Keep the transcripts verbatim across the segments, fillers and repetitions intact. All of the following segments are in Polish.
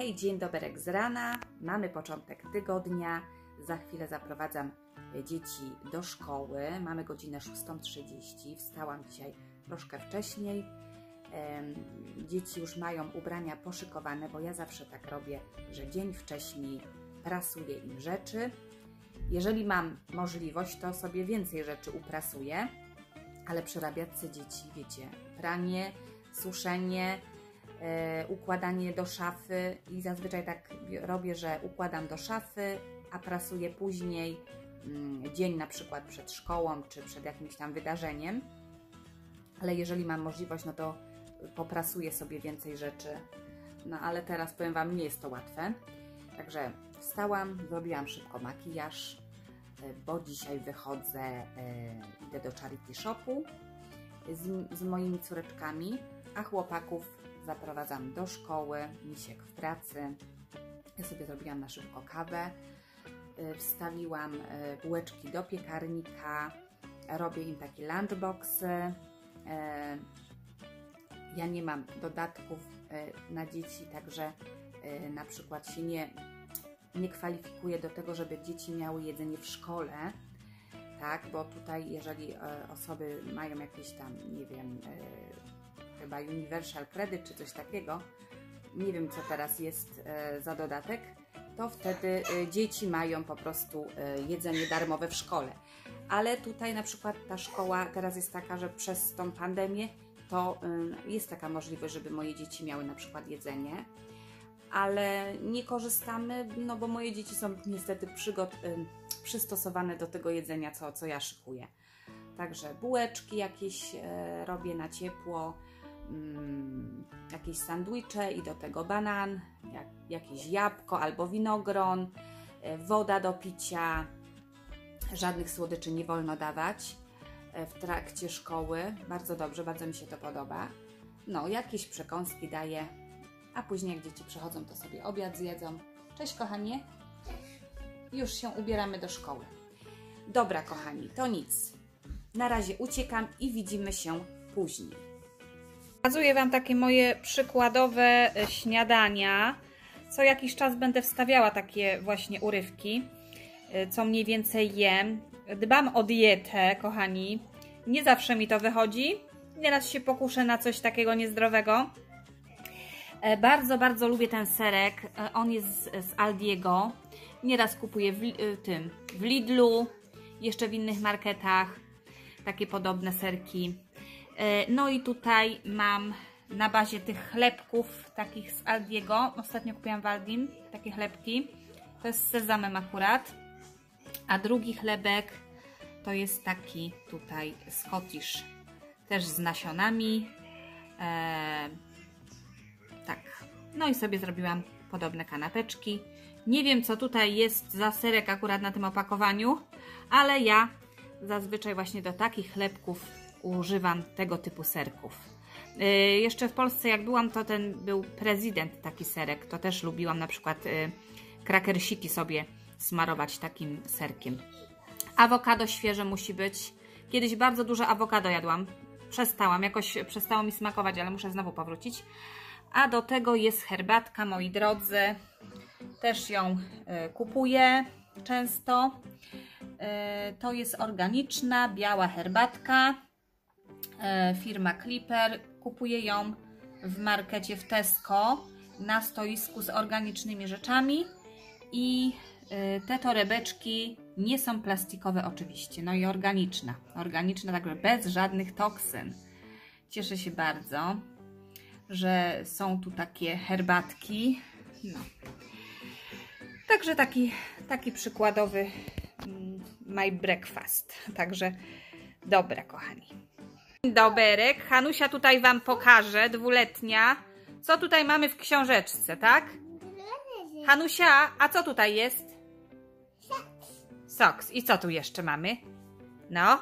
Hej, dzień dobry z rana, mamy początek tygodnia, za chwilę zaprowadzam dzieci do szkoły, mamy godzinę szóstą trzydzieści, wstałam dzisiaj troszkę wcześniej, dzieci już mają ubrania poszykowane, bo ja zawsze tak robię, że dzień wcześniej prasuję im rzeczy. Jeżeli mam możliwość, to sobie więcej rzeczy uprasuję, ale przy rabiatce dzieci, wiecie, pranie, suszenie, e, układanie do szafy i zazwyczaj tak robię, że układam do szafy, a prasuję później, mm, dzień na przykład przed szkołą, czy przed jakimś tam wydarzeniem, ale jeżeli mam możliwość, no to poprasuję sobie więcej rzeczy, no ale teraz powiem Wam, nie jest to łatwe. Także wstałam, zrobiłam szybko makijaż, bo dzisiaj wychodzę, e, idę do charity shopu z, z moimi córeczkami, a chłopaków zaprowadzam do szkoły, Misiek w pracy. Ja sobie zrobiłam na szybko kawę, e, wstawiłam e, bułeczki do piekarnika, robię im takie lunchboxy. E, ja nie mam dodatków e, na dzieci, także e, na przykład się nie nie kwalifikuje do tego, żeby dzieci miały jedzenie w szkole, tak, bo tutaj jeżeli e, osoby mają jakieś tam, nie wiem, e, chyba Universal Credit czy coś takiego, nie wiem co teraz jest e, za dodatek, to wtedy e, dzieci mają po prostu e, jedzenie darmowe w szkole. Ale tutaj na przykład ta szkoła teraz jest taka, że przez tą pandemię to e, jest taka możliwość, żeby moje dzieci miały na przykład jedzenie, ale nie korzystamy, no bo moje dzieci są niestety przygot, y, przystosowane do tego jedzenia, co, co ja szykuję. Także bułeczki jakieś y, robię na ciepło, y, jakieś sandwicze i do tego banan, jak, jakieś jabłko albo winogron, y, woda do picia, żadnych słodyczy nie wolno dawać y, w trakcie szkoły. Bardzo dobrze, bardzo mi się to podoba. No, jakieś przekąski daję. A później jak dzieci przychodzą, to sobie obiad zjedzą. Cześć kochanie. Już się ubieramy do szkoły. Dobra kochani, to nic. Na razie uciekam i widzimy się później. Pokazuję Wam takie moje przykładowe śniadania. Co jakiś czas będę wstawiała takie właśnie urywki, co mniej więcej jem. Dbam o dietę, kochani. Nie zawsze mi to wychodzi. Nieraz się pokuszę na coś takiego niezdrowego. Bardzo, bardzo lubię ten serek. On jest z, z Aldiego. Nieraz kupuję w, tym, w Lidlu, jeszcze w innych marketach. Takie podobne serki. No i tutaj mam na bazie tych chlebków takich z Aldiego. Ostatnio kupiłam w Aldim takie chlebki. To jest z sezamem akurat. A drugi chlebek to jest taki tutaj Scottish. Też z nasionami. Eee, Tak, no i sobie zrobiłam podobne kanapeczki. Nie wiem, co tutaj jest za serek akurat na tym opakowaniu, ale ja zazwyczaj właśnie do takich chlebków używam tego typu serków. Yy, jeszcze w Polsce jak byłam, to ten był prezydent taki serek. To też lubiłam na przykład yy, krakersiki sobie smarować takim serkiem. Awokado świeże musi być. Kiedyś bardzo duże awokado jadłam. Przestałam, jakoś przestało mi smakować, ale muszę znowu powrócić. A do tego jest herbatka, moi drodzy. Też ją y, kupuję często. Y, to jest organiczna, biała herbatka. Y, firma Clipper. Kupuję ją w markecie w Tesco na stoisku z organicznymi rzeczami. I y, te torebeczki nie są plastikowe oczywiście. No i organiczna. Organiczna, także bez żadnych toksyn. Cieszę się bardzo, że są tu takie herbatki. No. Także taki, taki przykładowy my breakfast. Także dobra, kochani. Doberek. Hanusia tutaj Wam pokaże, dwuletnia. Co tutaj mamy w książeczce, tak? Hanusia, a co tutaj jest? Socks. I co tu jeszcze mamy? No.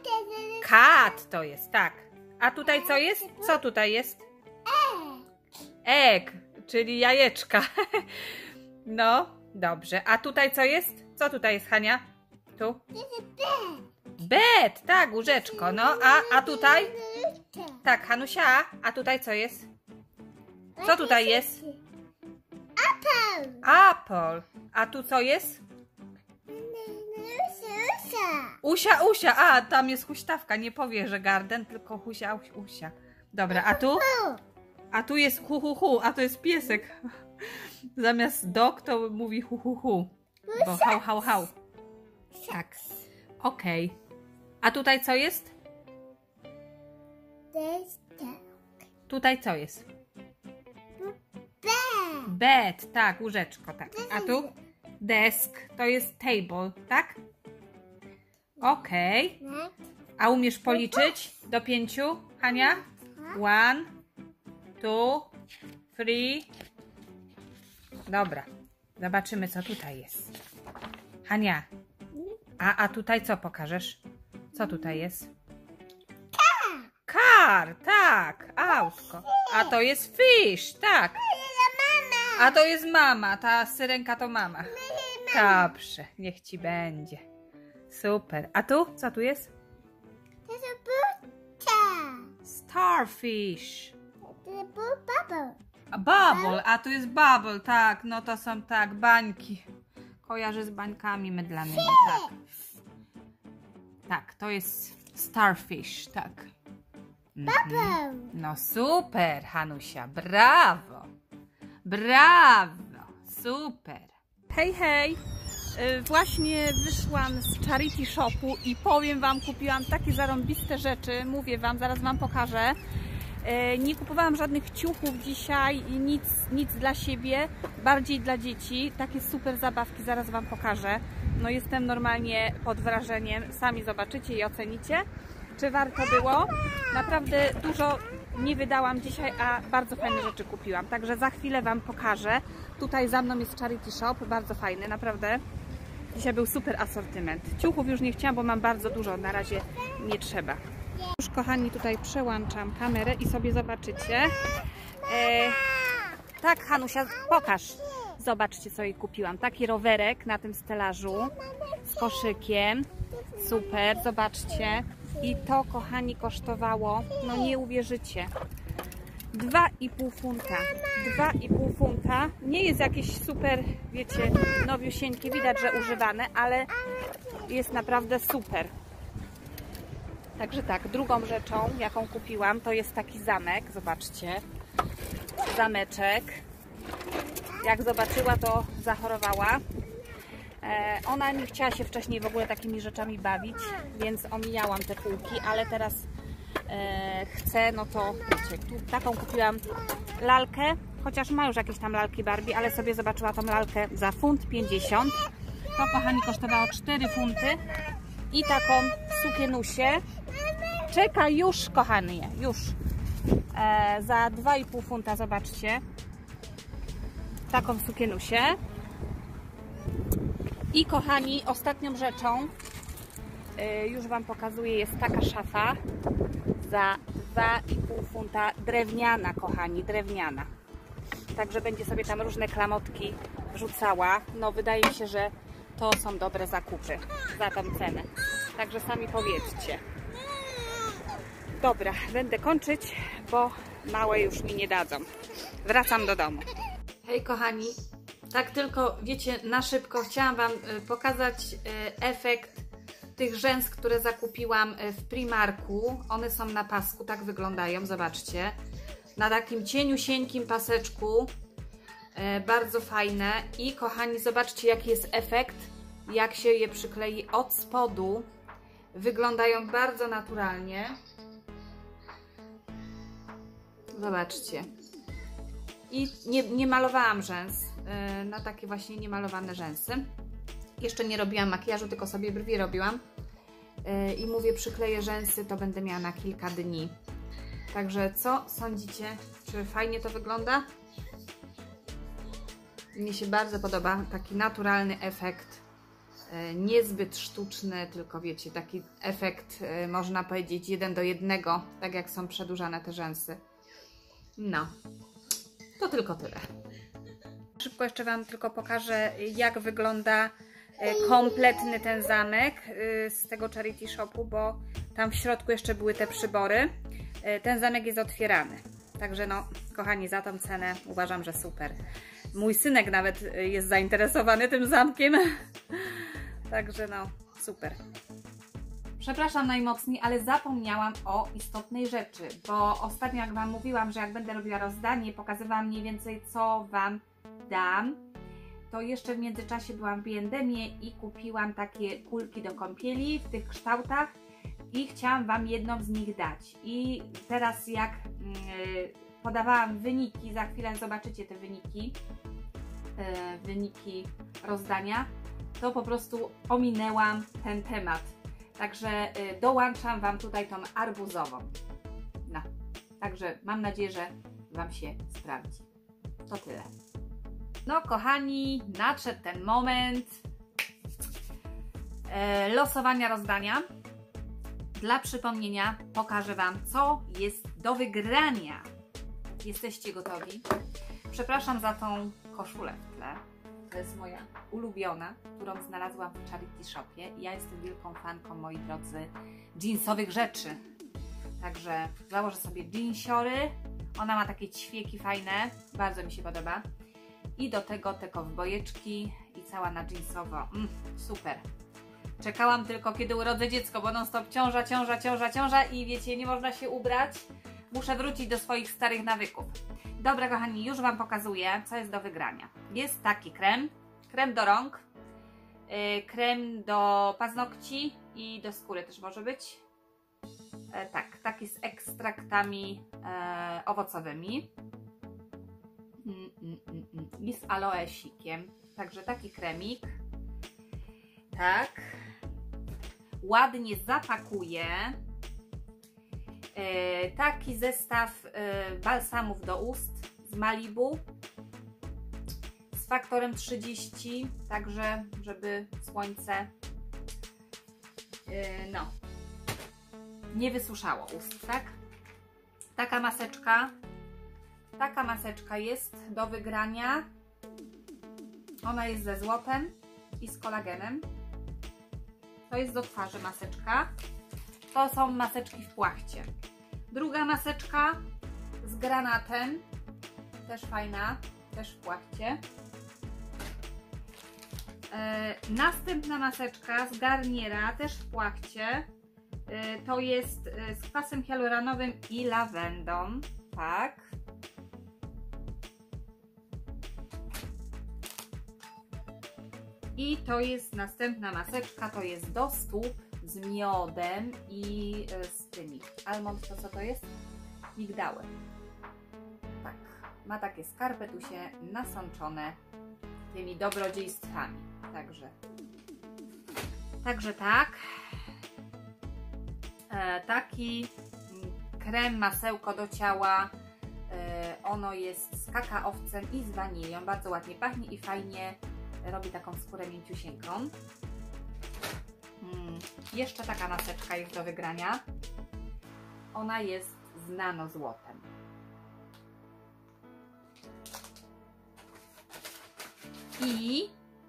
Kat to jest, tak. A tutaj co jest? Co tutaj jest? Egg, czyli jajeczka. No, dobrze. A tutaj co jest? Co tutaj jest, Hania? Tu? Bed, tak, łóżeczko. No, a, a tutaj? Tak, Hanusia, a tutaj co jest? Co tutaj jest? Apple. A tu co jest? Usia, usia. A, tam jest huśtawka. Nie powie, że garden, tylko husia, usia. Dobra, a tu? A tu jest hu, hu, hu. A to jest piesek. Zamiast dog to mówi hu, hu, hu. Bo hał, hał, hał. Tak. Okej. Okay. A tutaj co jest? Tutaj co jest? Bed, tak, łóżeczko, tak. A tu? Desk, to jest table, tak? Okej. Okay. A umiesz policzyć do pięciu, Hania? One, two, three. Dobra, zobaczymy, co tutaj jest. Hania, a, a tutaj co pokażesz? Co tutaj jest? Car, tak, autko. A to jest fish, tak. A to jest mama, ta syrenka to mama. Dobrze, niech ci będzie. Super. A tu? Co tu jest? Starfish. A bubble, a tu jest bubble, tak. No to są tak, bańki. Kojarzę z bańkami mydlanymi, tak. Tak, to jest starfish, tak. Mhm. No super, Hanusia, brawo. Brawo, super. Hej, hej. Yy, właśnie wyszłam z charity shopu i powiem wam, kupiłam takie zarąbiste rzeczy. Mówię wam, zaraz wam pokażę. Yy, nie kupowałam żadnych ciuchów dzisiaj i nic, nic dla siebie, bardziej dla dzieci. Takie super zabawki, zaraz wam pokażę. No jestem normalnie pod wrażeniem. Sami zobaczycie i ocenicie, czy warto było. Naprawdę dużo nie wydałam dzisiaj, a bardzo fajne rzeczy kupiłam. Także za chwilę wam pokażę. Tutaj za mną jest charity shop, bardzo fajny, naprawdę. Dzisiaj był super asortyment. Ciuchów już nie chciałam, bo mam bardzo dużo, na razie nie trzeba. Już kochani, tutaj przełączam kamerę i sobie zobaczycie. E, tak, Hanusia, pokaż. Zobaczcie, co jej kupiłam. Taki rowerek na tym stelażu z koszykiem. Super, zobaczcie. I to, kochani, kosztowało, no nie uwierzycie, dwa i pół funta. dwa i pół funta. Nie jest jakieś super, wiecie, nowiusieńkie, widać, że używane, ale jest naprawdę super. Także tak, drugą rzeczą, jaką kupiłam, to jest taki zamek, zobaczcie. Zameczek. Jak zobaczyła, to zachorowała. Ona nie chciała się wcześniej w ogóle takimi rzeczami bawić, więc omijałam te półki, ale teraz e, chcę, no to wiecie, tu taką kupiłam lalkę, chociaż ma już jakieś tam lalki Barbie, ale sobie zobaczyła tą lalkę za funt pięćdziesiąt. To, kochani, kosztowało cztery funty i taką sukienusię. Czeka już, kochani, już e, za dwa i pół funta, zobaczcie, taką sukienusię. I kochani, ostatnią rzeczą, yy, już wam pokazuję, jest taka szafa za dwa i pół funta, drewniana, kochani, drewniana. Także będzie sobie tam różne klamotki rzucała. No wydaje mi się, że to są dobre zakupy za tą cenę. Także sami powiedzcie. Dobra, będę kończyć, bo małe już mi nie dadzą. Wracam do domu. Hej kochani. Tak tylko, wiecie, na szybko chciałam wam pokazać efekt tych rzęs, które zakupiłam w Primarku. One są na pasku, tak wyglądają, zobaczcie. Na takim cieniusieńkim paseczku. Bardzo fajne. I kochani, zobaczcie, jaki jest efekt, jak się je przyklei od spodu. Wyglądają bardzo naturalnie. Zobaczcie. I nie, nie malowałam rzęs. Na takie właśnie niemalowane rzęsy. Jeszcze nie robiłam makijażu, tylko sobie brwi robiłam. I mówię, przykleję rzęsy, to będę miała na kilka dni. Także co sądzicie? Czy fajnie to wygląda? Mnie się bardzo podoba. Taki naturalny efekt. Niezbyt sztuczny, tylko wiecie, taki efekt, można powiedzieć, jeden do jednego. Tak jak są przedłużane te rzęsy. No. To tylko tyle. Szybko jeszcze wam tylko pokażę, jak wygląda kompletny ten zamek z tego charity shopu, bo tam w środku jeszcze były te przybory. Ten zamek jest otwierany. Także no, kochani, za tą cenę uważam, że super. Mój synek nawet jest zainteresowany tym zamkiem. Także no, super. Przepraszam najmocniej, ale zapomniałam o istotnej rzeczy, bo ostatnio jak Wam mówiłam, że jak będę robiła rozdanie, pokazywałam mniej więcej co Wam dam, to jeszcze w międzyczasie byłam w B and Mie i kupiłam takie kulki do kąpieli w tych kształtach i chciałam Wam jedną z nich dać. I teraz jak yy, podawałam wyniki, za chwilę zobaczycie te wyniki, yy, wyniki rozdania, to po prostu ominęłam ten temat. Także yy, dołączam Wam tutaj tą arbuzową. No, także mam nadzieję, że Wam się sprawdzi. To tyle. No kochani, nadszedł ten moment e, losowania rozdania. Dla przypomnienia pokażę Wam, co jest do wygrania. Jesteście gotowi? Przepraszam za tą koszulę w tle. To jest moja ulubiona, którą znalazłam w Charity Shopie. Ja jestem wielką fanką, moi drodzy, jeansowych rzeczy. Także założę sobie jeansiory. Ona ma takie ćwieki fajne, bardzo mi się podoba. I do tego te kowbojeczki i cała na jeansowo. Mm, super. Czekałam tylko, kiedy urodzę dziecko, bo non stop ciąża, ciąża, ciąża, ciąża i wiecie, nie można się ubrać. Muszę wrócić do swoich starych nawyków. Dobra kochani, już Wam pokazuję, co jest do wygrania. Jest taki krem, krem do rąk, yy, krem do paznokci i do skóry też może być. E, tak, taki z ekstraktami e, owocowymi. Mm, mm, mm, mm. I z aloesikiem. Także taki kremik. Tak. Ładnie zapakuję. E, taki zestaw e, balsamów do ust z Malibu. Z faktorem trzydzieści. Także, żeby słońce e, no, nie wysuszało ust, tak? Taka maseczka. Taka maseczka jest do wygrania. Ona jest ze złotem i z kolagenem. To jest do twarzy maseczka. To są maseczki w płachcie. Druga maseczka z granatem. Też fajna. Też w płachcie. Yy, następna maseczka z Garniera. Też w płachcie. Yy, to jest yy, z kwasem hialuronowym i lawendą. Tak. I to jest następna maseczka, to jest do stóp z miodem i z tymi. Almond to co to jest? Migdały. Tak, ma takie skarpetusie nasączone tymi dobrodziejstwami. Także, także tak. E, taki krem, masełko do ciała. E, ono jest z kakaowcem i z wanilią. Bardzo ładnie pachnie i fajnie robi taką skórę mięciusieńką. Hmm. Jeszcze taka maseczka jest do wygrania. Ona jest z nano złotem. I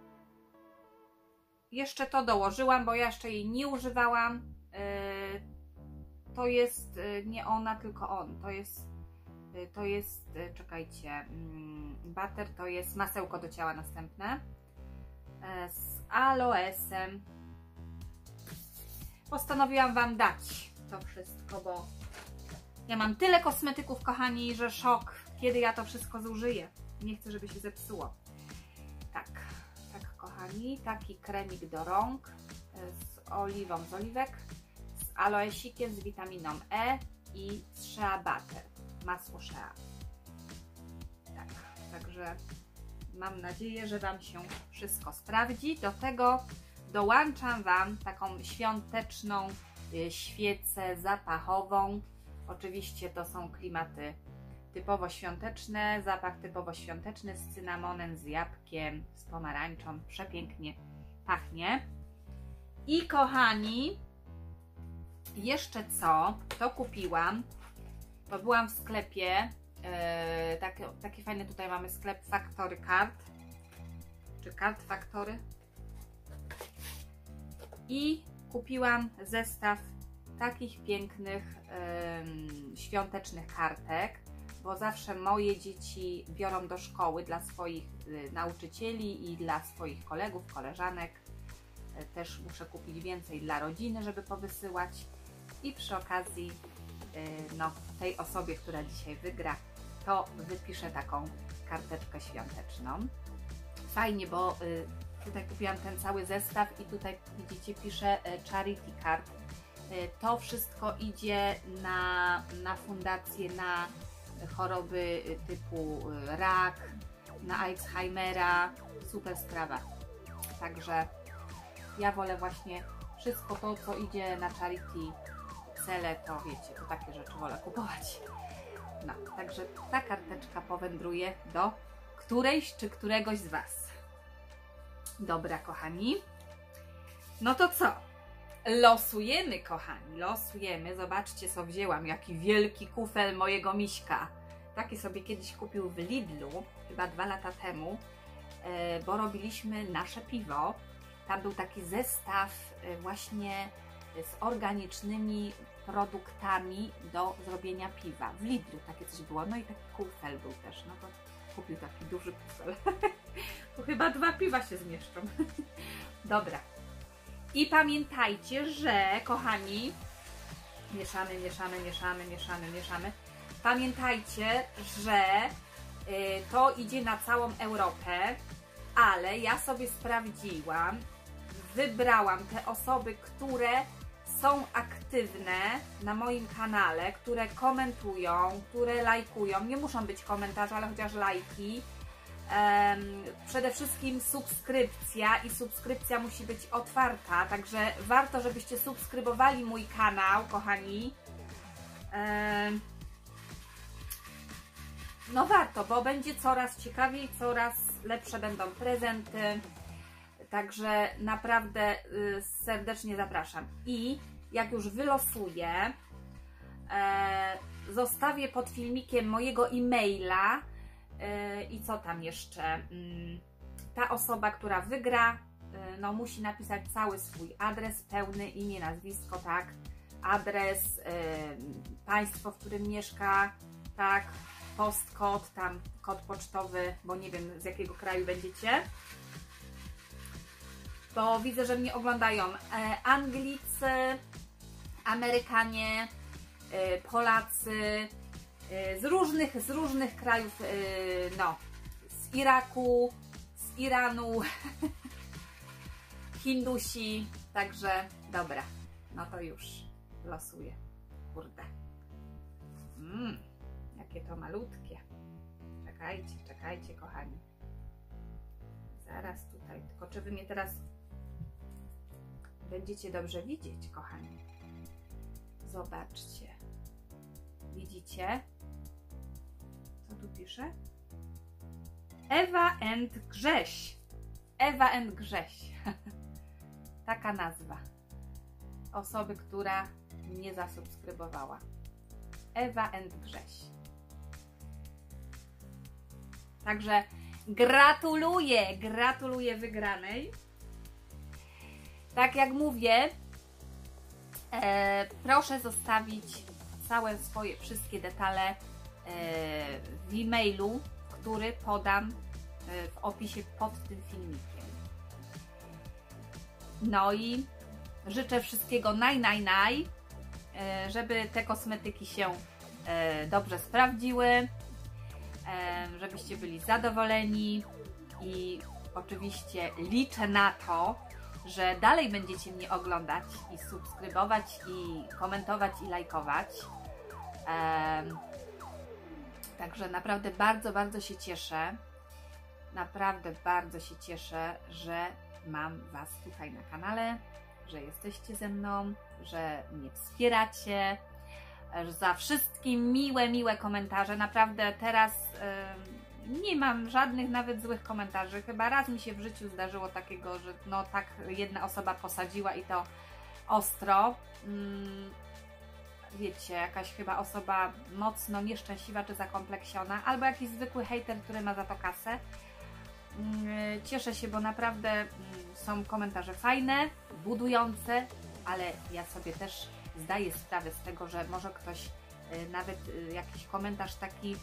jeszcze to dołożyłam, bo ja jeszcze jej nie używałam. Yy, to jest yy, nie ona, tylko on. To jest, yy, to jest, yy, czekajcie, yy, butter to jest masełko do ciała następne. Z aloesem. Postanowiłam Wam dać to wszystko, bo ja mam tyle kosmetyków, kochani, że szok, kiedy ja to wszystko zużyję. Nie chcę, żeby się zepsuło. Tak, tak kochani, taki kremik do rąk z oliwą z oliwek, z aloesikiem, z witaminą E i z shea butter, masło shea. Tak, także mam nadzieję, że Wam się wszystko sprawdzi. Do tego dołączam Wam taką świąteczną świecę zapachową. Oczywiście to są klimaty typowo świąteczne, zapach typowo świąteczny z cynamonem, z jabłkiem, z pomarańczą. Przepięknie pachnie. I kochani, jeszcze co, to kupiłam, bo byłam w sklepie. Yy, takie, taki fajny tutaj mamy sklep Factory Card, czy Card Factory, i kupiłam zestaw takich pięknych yy, świątecznych kartek, bo zawsze moje dzieci biorą do szkoły dla swoich y, nauczycieli i dla swoich kolegów, koleżanek. Y, też muszę kupić więcej dla rodziny, żeby powysyłać. I przy okazji y, no, tej osobie, która dzisiaj wygra, to wypiszę taką karteczkę świąteczną. Fajnie, bo y, tutaj kupiłam ten cały zestaw i tutaj widzicie, piszę y, Charity Card. Y, to wszystko idzie na, na fundację, na choroby typu y, rak, na Alzheimera. Super sprawa. Także ja wolę właśnie wszystko to, co idzie na charity cele, to wiecie, to takie rzeczy wolę kupować. No, także ta karteczka powędruje do którejś czy któregoś z Was. Dobra, kochani. No to co? Losujemy, kochani, losujemy. Zobaczcie, co wzięłam. Jaki wielki kufel mojego miśka. Taki sobie kiedyś kupił w Lidlu, chyba dwa lata temu, bo robiliśmy nasze piwo. Tam był taki zestaw właśnie z organicznymi produktami do zrobienia piwa. W Lidlu takie coś było. No i taki kufel był też. No to kupił taki duży kufel. Tu chyba dwa piwa się zmieszczą. Dobra. I pamiętajcie, że kochani, mieszamy, mieszamy, mieszamy, mieszamy, mieszamy. Pamiętajcie, że y, to idzie na całą Europę, ale ja sobie sprawdziłam, wybrałam te osoby, które są aktywne na moim kanale, które komentują, które lajkują. Nie muszą być komentarze, ale chociaż lajki. Um, przede wszystkim subskrypcja i subskrypcja musi być otwarta, także warto, żebyście subskrybowali mój kanał, kochani. Um, no warto, bo będzie coraz ciekawiej, coraz lepsze będą prezenty. Także naprawdę y, serdecznie zapraszam. I jak już wylosuję, e, zostawię pod filmikiem mojego e-maila y, i co tam jeszcze. Y, ta osoba, która wygra, y, no musi napisać cały swój adres, pełny imię, nazwisko, tak, adres, y, państwo, w którym mieszka, tak, postkod, tam kod pocztowy, bo nie wiem, z jakiego kraju będziecie. Bo widzę, że mnie oglądają e, Anglicy, Amerykanie, e, Polacy, e, z różnych, z różnych krajów, e, no, z Iraku, z Iranu, Hindusi, także dobra, no to już losuję, kurde. Mm, jakie to malutkie. Czekajcie, czekajcie, kochani. Zaraz tutaj, tylko czy Wy mnie teraz będziecie dobrze widzieć, kochani. Zobaczcie. Widzicie? Co tu pisze? Ewa and Grześ. Ewa and Grześ. Taka nazwa osoby, która mnie zasubskrybowała. Ewa and Grześ. Także gratuluję, gratuluję wygranej. Tak jak mówię, e, proszę zostawić całe swoje wszystkie detale e, w e-mailu, który podam e, w opisie pod tym filmikiem. No i życzę wszystkiego naj, naj, naj, e, żeby te kosmetyki się e, dobrze sprawdziły, e, żebyście byli zadowoleni i oczywiście liczę na to, że dalej będziecie mnie oglądać i subskrybować, i komentować, i lajkować. Um, także naprawdę bardzo, bardzo się cieszę. Naprawdę bardzo się cieszę, że mam Was tutaj na kanale, że jesteście ze mną, że mnie wspieracie, za wszystkie miłe, miłe komentarze. Naprawdę teraz um, nie mam żadnych nawet złych komentarzy. Chyba raz mi się w życiu zdarzyło takiego, że no tak jedna osoba posadziła i to ostro. Hmm, wiecie, jakaś chyba osoba mocno nieszczęśliwa czy zakompleksiona, albo jakiś zwykły hejter, który ma za to kasę. Hmm, cieszę się, bo naprawdę hmm, są komentarze fajne, budujące, ale ja sobie też zdaję sprawę z tego, że może ktoś y, nawet y, jakiś komentarz taki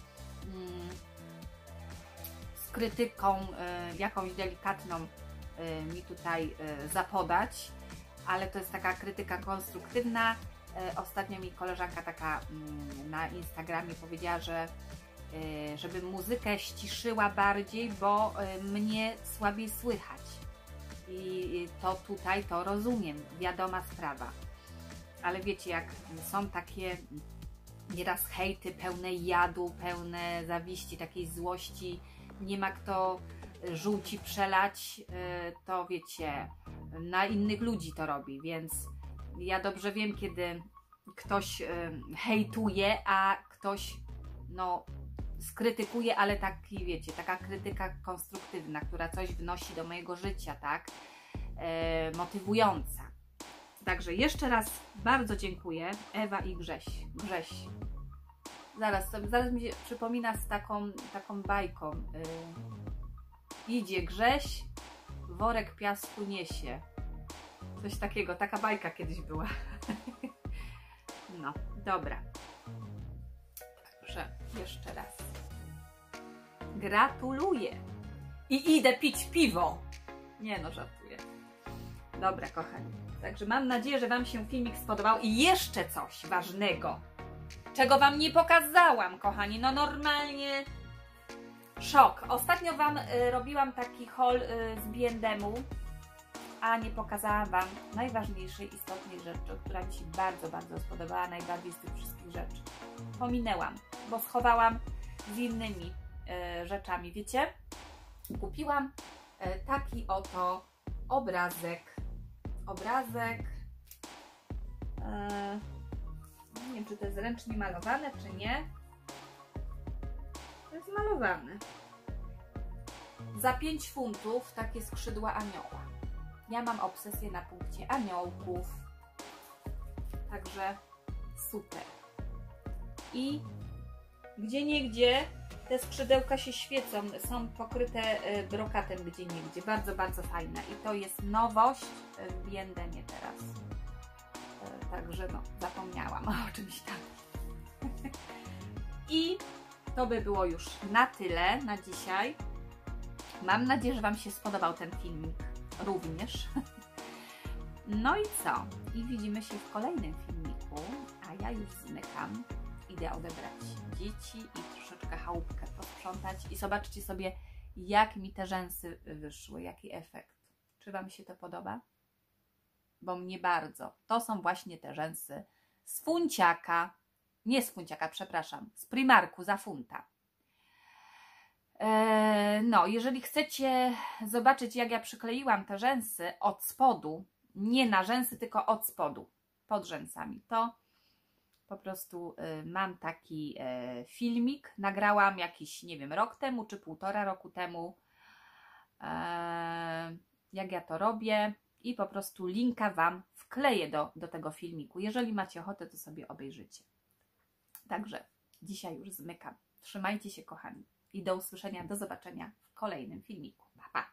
mm, z krytyką y, jakąś delikatną y, mi tutaj y, zapodać, ale to jest taka krytyka konstruktywna. Y, ostatnio mi koleżanka taka y, na Instagramie powiedziała, że y, żebym muzykę ściszyła bardziej, bo y, mnie słabiej słychać. I to tutaj to rozumiem, wiadoma sprawa. Ale wiecie, jak są takie nieraz hejty pełne jadu, pełne zawiści, takiej złości, nie ma kto żółci przelać, to wiecie, na innych ludzi to robi, więc ja dobrze wiem, kiedy ktoś hejtuje, a ktoś no skrytykuje, ale taki, wiecie, taka krytyka konstruktywna, która coś wnosi do mojego życia, tak, e, motywująca. Także jeszcze raz bardzo dziękuję, Ewa i Grześ. Grześ. Zaraz, zaraz mi się przypomina z taką, taką bajką. Yy, idzie Grześ, worek piasku niesie. Coś takiego, taka bajka kiedyś była. No, dobra. Także jeszcze raz. Gratuluję. I idę pić piwo. Nie no, żartuję. Dobra, kochani. Także mam nadzieję, że Wam się filmik spodobał. I jeszcze coś ważnego, czego Wam nie pokazałam, kochani. No normalnie szok. Ostatnio Wam y, robiłam taki haul y, z B and M-u, a nie pokazałam Wam najważniejszej, istotnej rzeczy, która mi się bardzo, bardzo spodobała, najbardziej z tych wszystkich rzeczy. Pominęłam, bo schowałam z innymi y, rzeczami. Wiecie, kupiłam y, taki oto obrazek. Obrazek. Yy, nie wiem, czy to jest ręcznie malowane, czy nie. To jest malowane. Za pięć funtów takie skrzydła anioła. Ja mam obsesję na punkcie aniołków. Także super. I gdzie niegdzie te skrzydełka się świecą, są pokryte brokatem gdzie niegdzie. Bardzo, bardzo fajne. I to jest nowość w B and M-ie teraz. Także no, zapomniałam o czymś tam. I to by było już na tyle na dzisiaj. Mam nadzieję, że Wam się spodobał ten filmik również. No i co? I widzimy się w kolejnym filmiku, a ja już zmykam. Idę odebrać dzieci i troszeczkę chałupkę posprzątać i zobaczcie sobie, jak mi te rzęsy wyszły, jaki efekt. Czy Wam się to podoba? Bo mnie bardzo. To są właśnie te rzęsy z funciaka, nie z funciaka, przepraszam, z Primarku za funta. Eee, no, jeżeli chcecie zobaczyć, jak ja przykleiłam te rzęsy od spodu, nie na rzęsy, tylko od spodu, pod rzęsami, to po prostu y, mam taki y, filmik, nagrałam jakiś, nie wiem, rok temu, czy półtora roku temu, y, jak ja to robię i po prostu linka Wam wkleję do, do tego filmiku. Jeżeli macie ochotę, to sobie obejrzycie. Także dzisiaj już zmykam. Trzymajcie się, kochani, i do usłyszenia, do zobaczenia w kolejnym filmiku. Pa, pa!